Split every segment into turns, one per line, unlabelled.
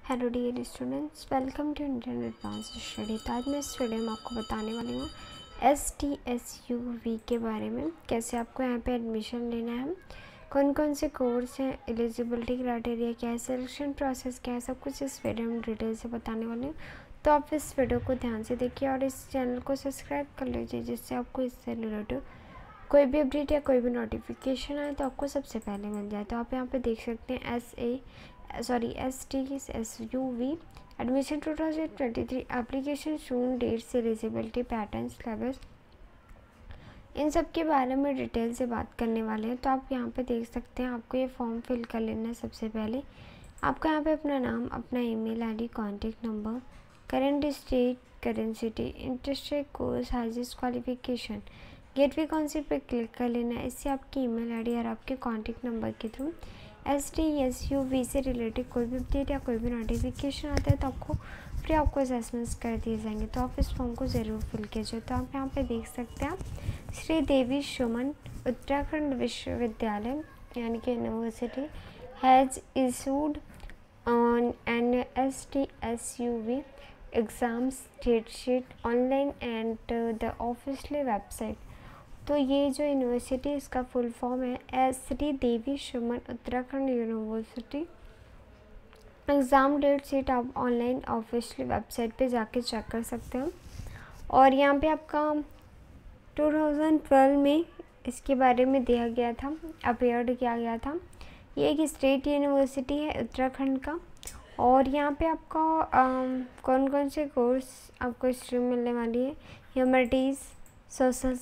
Hello dear students, welcome to Indian advance study. तो आज मैं इस वीडियो में आपको बताने वाली हूँ STSUV के बारे में, कैसे आपको यहाँ पे एडमिशन लेना है, कौन कौन से कोर्स हैं, एलिजिबिलिटी क्राइटेरिया क्या है, सिलेक्शन प्रोसेस क्या है, सब कुछ इस वीडियो में डिटेल से बताने वाली हूँ। तो आप इस वीडियो को ध्यान से देखिए और इस चैनल को सब्सक्राइब कर लीजिए, जिससे आपको इससे रिलेटेड कोई भी अपडेट या कोई भी नोटिफिकेशन आए तो आपको सबसे पहले मिल जाए। तो आप यहाँ पे देख सकते हैं STSUV एडमिशन 2023 एप्लीकेशन शून डेट्स एलिजिबिलिटी पैटर्न्स लेवल्स, इन सब के बारे में डिटेल से बात करने वाले हैं। तो आप यहाँ पे देख सकते हैं, आपको ये फॉर्म फिल कर लेना है। सबसे पहले आपको यहाँ पे अपना नाम, अपना email ID, contact number, current state, current city, interested course, highest qualification, get vacancy पे क्लिक कर लेना है। इससे आपकी ईमेल आईडी और आपके कॉन्टेक्ट नंबर के थ्रू STSUV से रिलेटेड कोई भी अपडेट या कोई भी नोटिफिकेशन आता है तो आपको फ्री ऑफ कॉस्ट एसएमएस कर दिए जाएंगे। तो आप इस फॉर्म को ज़रूर फिल कीजिए। तो आप यहाँ पे देख सकते हैं, श्री देवी सुमन उत्तराखंड विश्वविद्यालय यानी कि university has issued on an STSUV exams date sheet online and the official website. तो ये जो यूनिवर्सिटी, इसका फुल फॉर्म है Shri Devi Suman Uttarakhand university exam date sheet. आप ऑनलाइन ऑफिशियल वेबसाइट पे जाके चेक कर सकते हैं। और यहाँ पे आपका 2012 में इसके बारे में दिया गया था, अपीयर्ड किया गया था। ये एक स्टेट यूनिवर्सिटी है उत्तराखंड का। और यहाँ पे आपका कौन कौन से कोर्स आपको स्ट्रीम मिलने वाली है, ह्यूमैनिटीज़, सोशल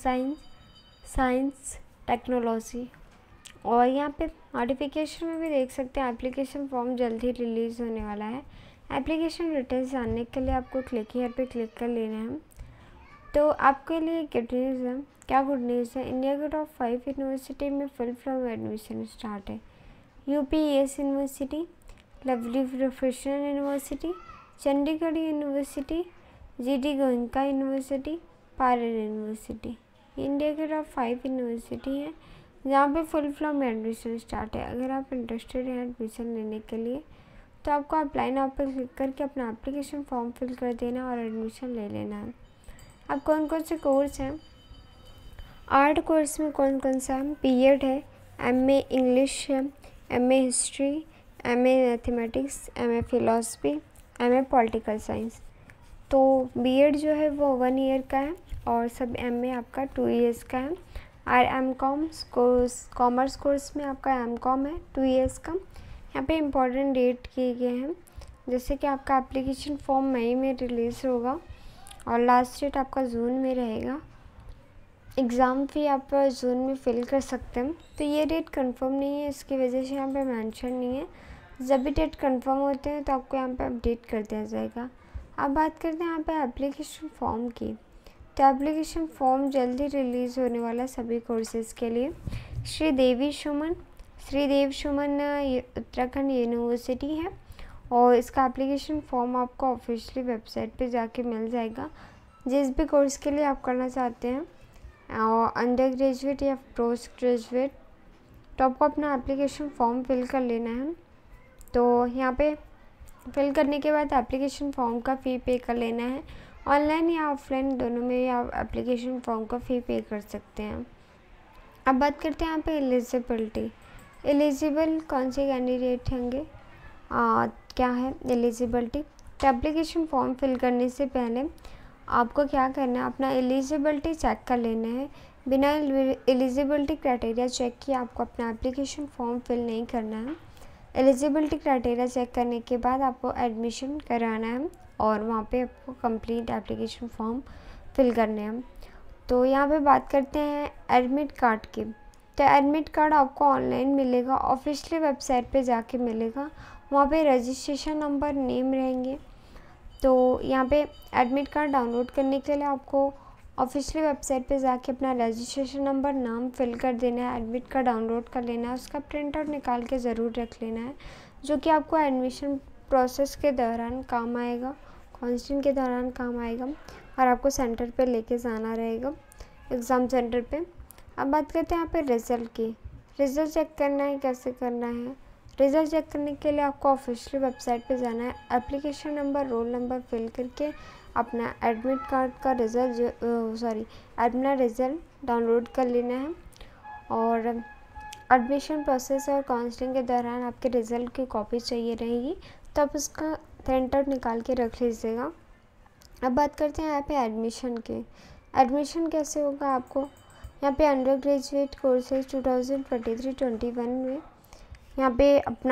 साइंस, टेक्नोलॉजी। और यहाँ पे नोटिफिकेशन में भी देख सकते हैं, एप्लीकेशन फॉर्म जल्द ही रिलीज़ होने वाला है। एप्लीकेशन डिटेल्स जानने के लिए आपको क्लिक हियर पे क्लिक कर लेना है। तो आपके लिए गुड न्यूज़ है। क्या गुड न्यूज़ है? इंडिया के टॉप 5 यूनिवर्सिटी में फुल फ्लॉम एडमिशन स्टार्ट है। UPES university, Lovely Professional University, Chandigarh university, GD Goenka university, Parul university, India के टॉप 5 यूनिवर्सिटी हैं जहाँ पे फुल फ्लॉम एडमिशन स्टार्ट है। अगर आप इंटरेस्टेड हैं एडमिशन लेने के लिए तो आपको अप्लाई नाउ पर क्लिक करके अपना एप्लीकेशन फॉर्म फिल कर देना और एडमिशन ले लेना है। अब कौन कौन से कोर्स हैं? आर्ट कोर्स में कौन कौन सा है? BEd है, MA इंग्लिश है, MA history, MA mathematics, MA philosophy, MA political science. तो BEd जो है वो 1 ईयर का है और सब MA आपका 2 ईयर्स का है। और MCOM कॉमर्स कोर्स में आपका MCOM है 2 ईयर्स का। यहाँ पे इम्पोर्टेंट डेट किए गए हैं, जैसे कि आपका एप्लीकेशन फॉर्म मई में रिलीज़ होगा और लास्ट डेट आपका जून में रहेगा। एग्ज़ाम फ़ी आप जून में फिल कर सकते हैं। तो ये डेट कंफर्म नहीं है, इसकी वजह से यहाँ पे मेंशन नहीं है। जब भी डेट कंफर्म होते हैं तो आपको यहाँ पे अपडेट कर दिया जाएगा। अब बात करते हैं यहाँ पे एप्लीकेशन फ़ॉर्म की। तो एप्लीकेशन फॉर्म जल्दी रिलीज़ होने वाला है सभी कोर्सेज़ के लिए। श्री देव सुमन उत्तराखंड यूनिवर्सिटी है और इसका एप्लीकेशन फॉर्म आपको ऑफिशियली वेबसाइट पे जाके मिल जाएगा। जिस भी कोर्स के लिए आप करना चाहते हैं, अंडर ग्रेजुएट या पोस्ट ग्रेजुएट, तो आपको अपना एप्लीकेशन फॉर्म फिल कर लेना है। तो यहाँ पे फिल करने के बाद एप्लीकेशन फॉर्म का फ़ी पे कर लेना है। ऑनलाइन या ऑफलाइन दोनों में आप एप्लीकेशन फॉर्म का फ़ी पे कर सकते हैं। अब बात करते हैं यहाँ पे एलिजिबल कौन से कैंडिडेट होंगे, क्या है एलिजिबिलिटी। तो एप्लीकेशन फॉर्म फिल करने से पहले आपको क्या करना है, अपना एलिजिबिलिटी चेक कर लेना है। बिना एलिजिबिलिटी क्राइटेरिया चेक किए आपको अपना एप्लीकेशन फॉर्म फिल नहीं करना है। एलिजिबिलिटी क्राइटेरिया चेक करने के बाद आपको एडमिशन कराना है और वहाँ पे आपको कंप्लीट एप्लीकेशन फॉर्म फिल करने हैं। तो यहाँ पे बात करते हैं एडमिट कार्ड की। तो एडमिट कार्ड आपको ऑनलाइन मिलेगा, ऑफिशियल वेबसाइट पे जाके मिलेगा। वहाँ पे रजिस्ट्रेशन नंबर, नेम रहेंगे। तो यहाँ पे एडमिट कार्ड डाउनलोड करने के लिए आपको ऑफिशियल वेबसाइट पे जाके अपना रजिस्ट्रेशन नंबर, नाम फिल कर देना है, एडमिट कार्ड डाउनलोड कर लेना है, उसका प्रिंट आउट निकाल के ज़रूर रख लेना है, जो कि आपको एडमिशन प्रोसेस के दौरान काम आएगा, काउंसलिंग के दौरान काम आएगा और आपको सेंटर पे लेके जाना रहेगा, एग्ज़ाम सेंटर पे। अब बात करते हैं यहाँ पे रिज़ल्ट की। रिज़ल्ट चेक करना है, कैसे करना है? रिज़ल्ट चेक करने के लिए आपको ऑफिशियल वेबसाइट पे जाना है, application number, roll number fill करके अपना एडमिट कार्ड का रिज़ल्ट अपना रिज़ल्ट डाउनलोड कर लेना है। और एडमिशन प्रोसेस और काउंसलिंग के दौरान आपके रिज़ल्ट की कॉपी चाहिए रहेगी, तो आप उसका प्रिंट आउट निकाल के रख लीजिएगा। अब बात करते हैं यहाँ पे एडमिशन के। एडमिशन कैसे होगा आपको यहाँ पे अंडर ग्रेजुएट कोर्सेज 2023-21 में यहाँ पे अपना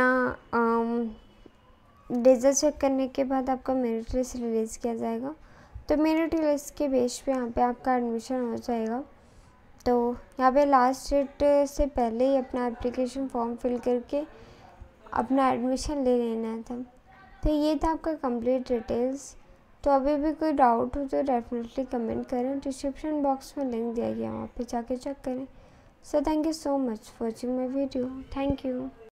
रिजल्ट चेक करने के बाद आपका मेरिट लिस्ट रिलीज़ किया जाएगा। तो मेरिट लिस्ट के बेस पे यहाँ पे आपका एडमिशन हो जाएगा। तो यहाँ पे लास्ट डेट से पहले ही अपना एप्लीकेशन फॉर्म फिल करके अपना एडमिशन ले लेना था। तो ये था आपका कंप्लीट डिटेल्स। तो अभी भी कोई डाउट हो तो डेफिनेटली कमेंट करें, डिस्क्रिप्शन बॉक्स में लिंक दिया गया, वहाँ पे जाके चेक करें। So thank you so much for watching my video. Thank you.